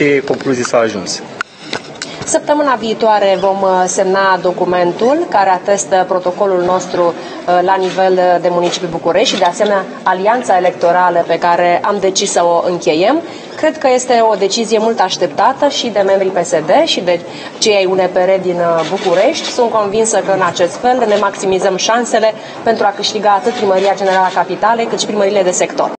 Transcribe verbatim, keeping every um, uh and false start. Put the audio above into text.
ce concluzii s-a ajuns? Săptămâna viitoare vom semna documentul care atestă protocolul nostru la nivel de municipiu București și de asemenea alianța electorală pe care am decis să o încheiem. Cred că este o decizie mult așteptată și de membrii P S D și de cei ai U N P R din București. Sunt convinsă că în acest fel ne maximizăm șansele pentru a câștiga atât Primăria Generală a Capitalei cât și primăriile de sector.